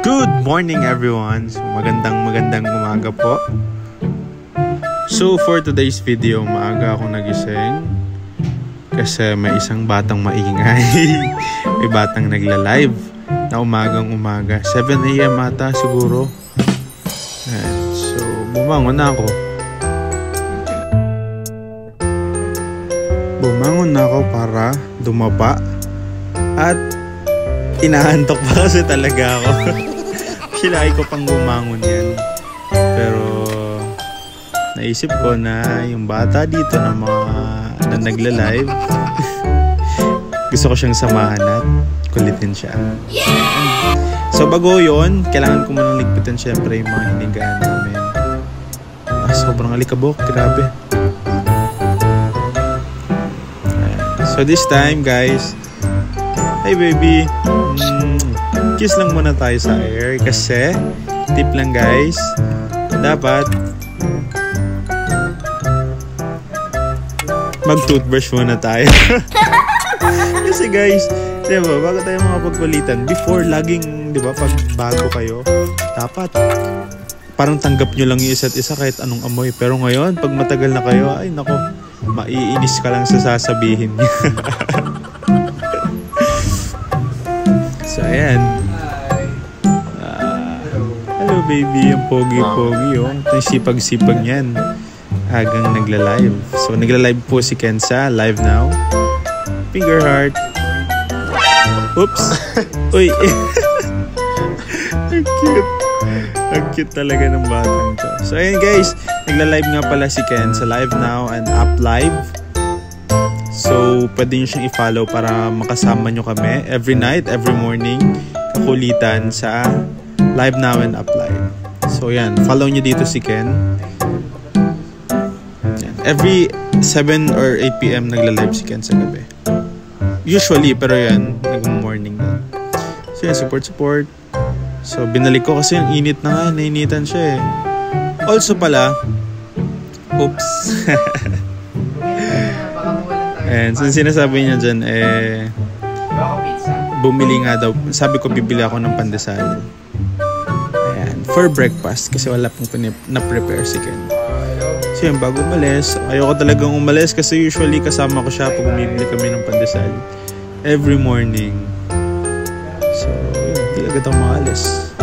Good morning everyone! So, magandang umaga po. So for today's video, maaga ako nagising kasi may isang batang maingay. May batang nagla-live na umaga 7 AM ata siguro. And so bumangon na ako. Para dumapa at inaantok pa kasi talaga ako. Silay ko pang bumangon yan. Pero naisip ko na yung bata dito na nagla-live gusto ko siyang samahan at kulitin siya. So bago yun, kailangan ko muna ligpitan syempre yung mga hinigaan namin. Sobrang alikabok, grabe. So this time guys, hey baby, kiss lang muna tayo sa air kasi tip lang guys, dapat mag-toothbrush muna tayo. Kasi guys, diba, bago tayo makapagkulitan, before laging, diba, pag bago kayo, dapat parang tanggap nyo lang yung isa't isa kahit anong amoy. Pero ngayon, pag matagal na kayo, ay nako, maiinis ka lang sa sasabihin niya. So ayan. Hello baby, yung pogi-pogi oh. Ito yung sipag-sipag niyan. Agang nagla-live. So nagla-live po si Kenza, live now. Finger heart. Oops. Uy. Ang cute. Ang cute talaga ng batang to. So ayan guys, nagla-live nga pala si Kenza, live now and up live. So pwede nyo siyang i-follow para makasama nyo kami every night, every morning, kakulitan sa live now and up live. So yan, follow nyo dito si Ken. Yan. Every 7 or 8 PM nagla-live si Ken sa gabi. Usually, pero yan, nag-morning na. So yan, support. So binalik ko kasi yung init na nga, nainitan siya eh. Also pala, oops. And so sinasabi niya dyan eh, bumili nga daw, sabi ko bibili ako ng pandesal. Ayan, for breakfast kasi wala pong na-prepare si Ken. So yun, bago umalis, ayoko talagang umalis kasi usually kasama ko siya pag bumibili kami ng pandesal every morning. So yun, hindi agad ako makalis.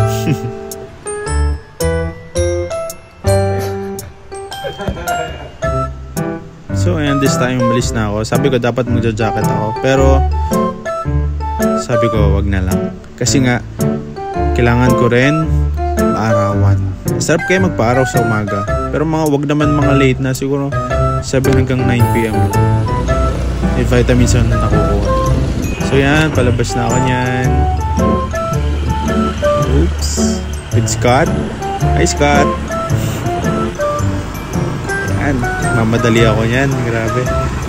So ayan, this time umalis na ako. Sabi ko dapat magja-jacket ako, pero sabi ko wag na lang. Kasi nga kailangan ko rin maarawan. Sarap kayo magpa-araw sa umaga, pero wag naman mga late na, siguro 7 hanggang 9 PM lang. May vitamins na nakukuha. So yan, palabas na ako niyan. Oops. With Scott. Hi Scott. Yan, mamadali ako niyan, grabe.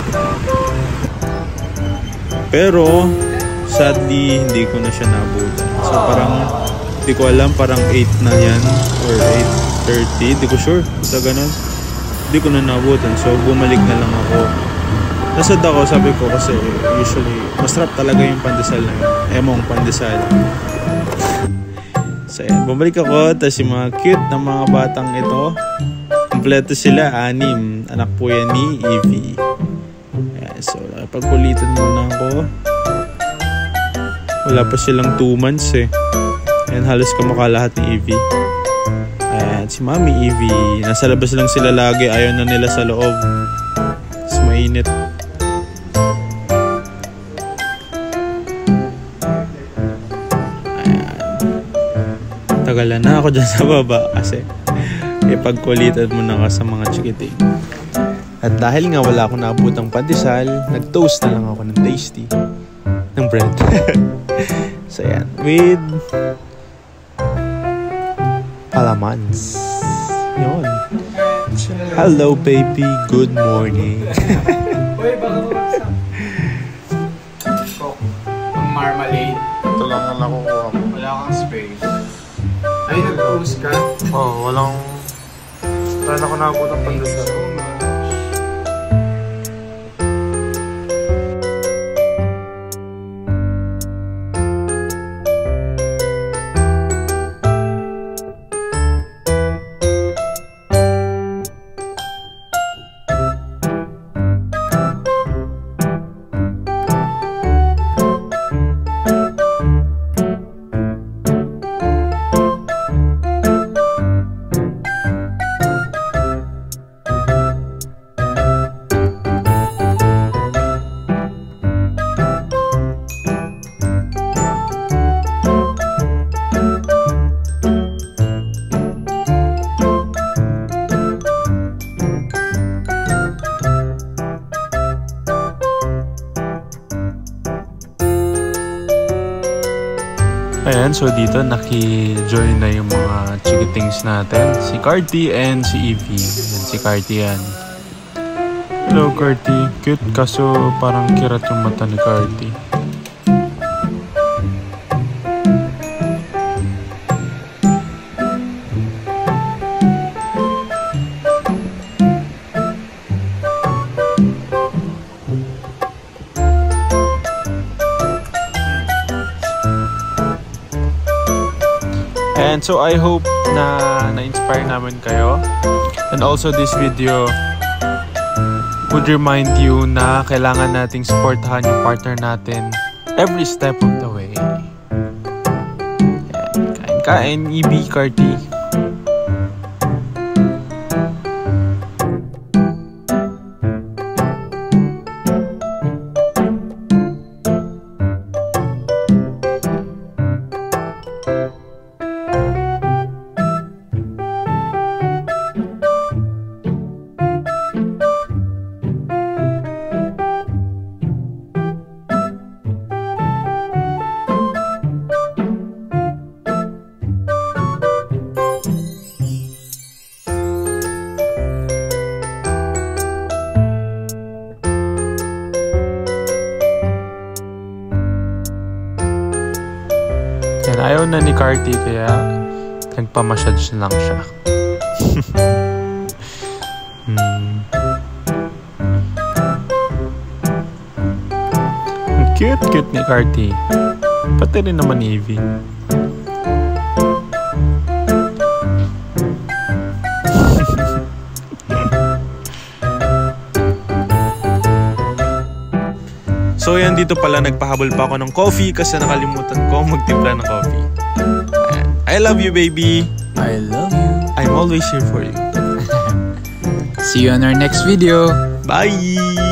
Pero sadly hindi ko na siya nabutan. So parang hindi ko alam, parang 8 na yan or 8:30, hindi ko sure. Basta ganun, hindi ko na nabutan. So bumalik na lang ako. Nasad ako, sabi ko, kasi usually masarap talaga yung pandesal na yun, emong pandesal. So yan, bumalik ako. Tapos yung mga cute na mga batang ito, kompleto sila, 6. Anak po yan ni Evie. Ayan, so pagkulitan muna ako. Wala pa silang 2 months eh. Ayan, halos kamukha lahat ni Evie. Ayan, si Mami Evie. Nasa labas lang sila lagi. Ayaw na nila sa loob. Mas mainit. Ayan. Tagalan na ako dyan sa baba kasi ipagkulitan mo na ka sa mga chikiting. At dahil nga wala akong naabutang pandesal, nag-toast na lang ako ng tasty ng bread. So yan, with palamans. Yun. Hello baby, good morning. Uy, baka bumagsak. Coke. Ang marmalade. Ito lang ang nakukuha ko. Wala kang space. Ay, nag-cruise ka? Oo, walang... Wala ako nakabutang pandesal. so dito naki-join na yung mga chikitings natin. Si Carty and si Evie. Yan, si Carty yan. Hello Carty. Cute kaso parang kirat yung mata ni Carty. And so I hope na na-inspire namin kayo. And also this video would remind you na kailangan nating supportahan yung partner natin every step of the way. Yan, kain-kain, Evie, Carty. Yan, ayaw na ni Carty kaya nagpamassage lang siya. Cute ni Carty. Pati rin naman ni Evie. So yan, dito pala nagpahabol pa ako ng coffee kasi nakalimutan ko magtimpla ng coffee. Ayan. I love you, baby. I love you. I'm always here for you. See you on our next video. Bye!